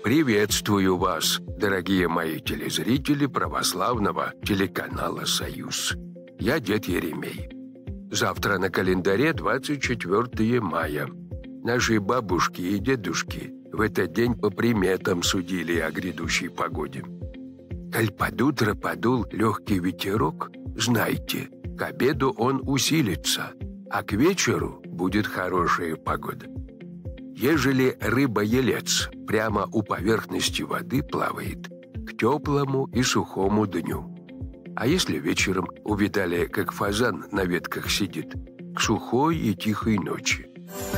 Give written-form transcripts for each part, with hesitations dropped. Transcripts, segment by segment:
Приветствую вас, дорогие мои телезрители православного телеканала «Союз». Я дед Еремей. Завтра на календаре 24 мая. Наши бабушки и дедушки в этот день по приметам судили о грядущей погоде. Коль под утро подул легкий ветерок, знайте, к обеду он усилится, а к вечеру будет хорошая погода. Ежели рыба-елец прямо у поверхности воды плавает, к теплому и сухому дню. А если вечером увидали, как фазан на ветках сидит, к сухой и тихой ночи.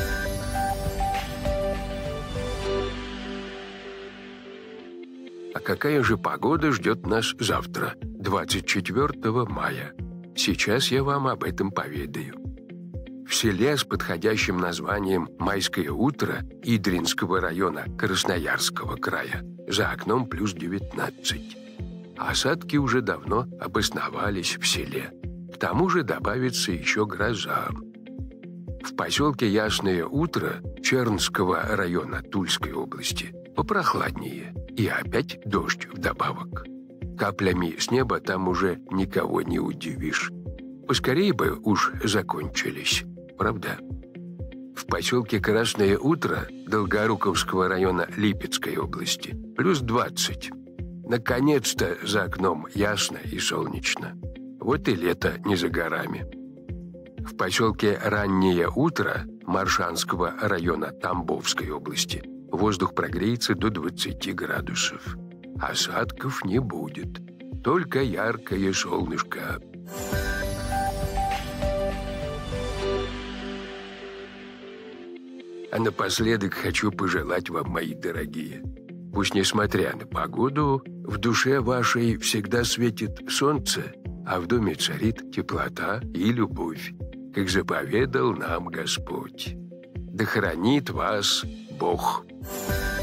А какая же погода ждет нас завтра, 24 мая? Сейчас я вам об этом поведаю. В селе с подходящим названием «Майское утро» Идринского района Красноярского края за окном плюс 19. Осадки уже давно обосновались в селе. К тому же добавится еще гроза. В поселке Ясное утро Чернского района Тульской области попрохладнее, и опять дождь вдобавок. Каплями с неба там уже никого не удивишь. Поскорее бы уж закончились, правда? В поселке Красное утро Долгоруковского района Липецкой области плюс 20. Наконец-то за окном ясно и солнечно. Вот и лето не за горами. В поселке Раннее утро Маршанского района Тамбовской области воздух прогреется до 20 градусов. Осадков не будет, только яркое солнышко. А напоследок хочу пожелать вам, мои дорогие, пусть, несмотря на погоду, в душе вашей всегда светит солнце, а в доме царит теплота и любовь, как заповедал нам Господь. Да хранит вас Бог.